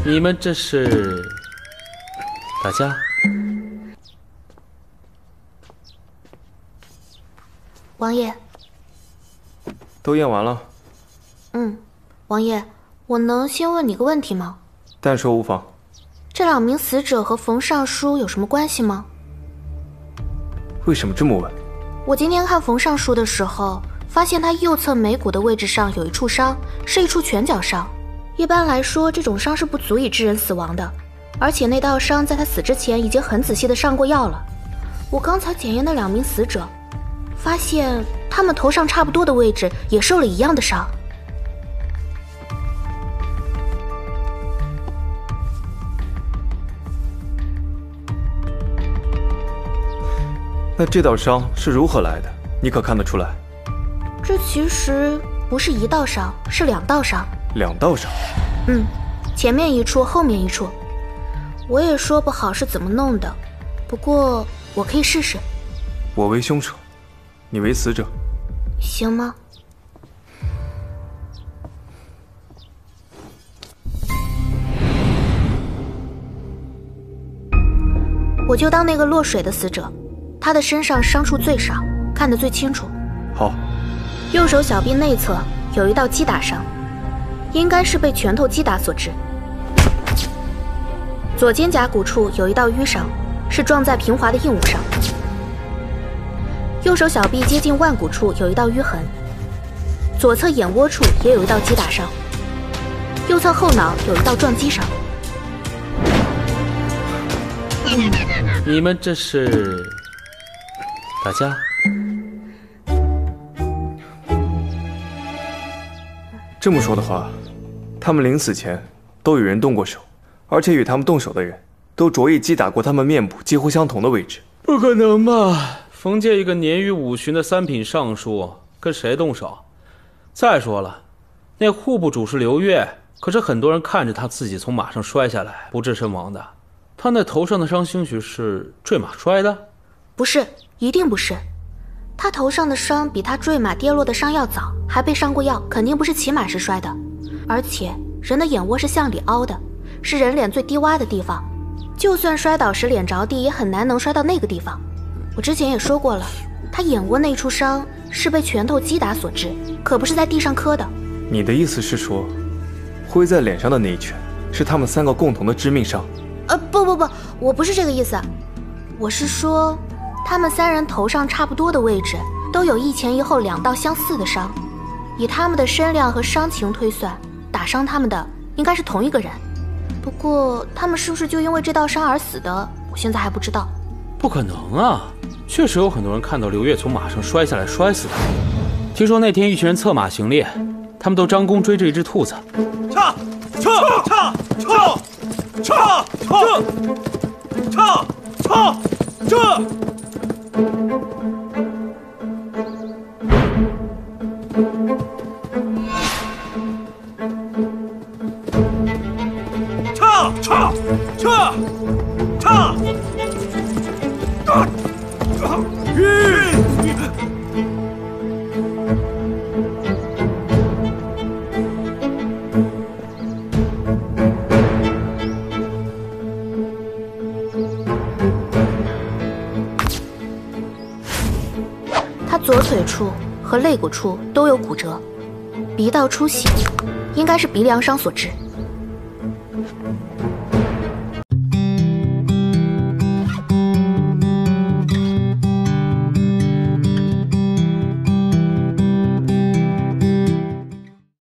你们这是打架？ 王爷， 都验完了。 王爷，我能先问你个问题吗？ 但说无妨。 这2名死者和冯尚书有什么关系吗？ 为什么这么问？ 我今天看冯尚书的时候，发现他右侧眉骨的位置上有一处伤，是一处拳脚伤。一般来说，这种伤是不足以致人死亡的，而且那道伤在他死之前已经很仔细地上过药了。我刚才检验那2名死者，发现他们头上差不多的位置也受了一样的伤。 那这道伤是如何来的？你可看得出来？ 这其实不是1道伤，是2道伤。 2道伤？ 前面一处，后面一处。我也说不好是怎么弄的，不过我可以试试。 我为凶手，你为死者， 行吗？我就当那个落水的死者，他的身上伤处最少，看得最清楚。 好。 右手小臂内侧有一道击打伤，应该是被拳头击打所致。左肩胛骨处有一道淤伤，是撞在平滑的硬物上。右手小臂接近腕骨处有一道淤痕，左侧眼窝处也有一道击打伤，右侧后脑有一道撞击伤。 你们这是打架？ 这么说的话，他们临死前都与人动过手，而且与他们动手的人都着意击打过他们面部几乎相同的位置。 不可能吧？冯介一个年逾50旬的3品尚书，跟谁动手？再说了，那户部主事刘越，可是很多人看着他自己从马上摔下来不治身亡的。他那头上的伤兴许是坠马摔的？ 不是，一定不是。他头上的伤比他坠马跌落的伤要早，还被上过药，肯定不是骑马时摔的。而且人的眼窝是向里凹的，是人脸最低洼的地方，就算摔倒时脸着地，也很难能摔到那个地方。我之前也说过了，他眼窝那处伤是被拳头击打所致，可不是在地上磕的。 你的意思是说，挥在脸上的那一拳是他们3个共同的致命伤？ 不，我不是这个意思。我是说，他们3人头上差不多的位置都有一前一后2道相似的伤，以他们的身量和伤情推算，打伤他们的应该是同一个人。不过他们是不是就因为这道伤而死的，我现在还不知道。 不可能啊！确实有很多人看到刘越从马上摔下来摔死的。听说那天一群人策马行猎，他们都张弓追着一只兔子。 撤！ 他左腿处和肋骨处都有骨折，鼻道出血，应该是鼻梁伤所致。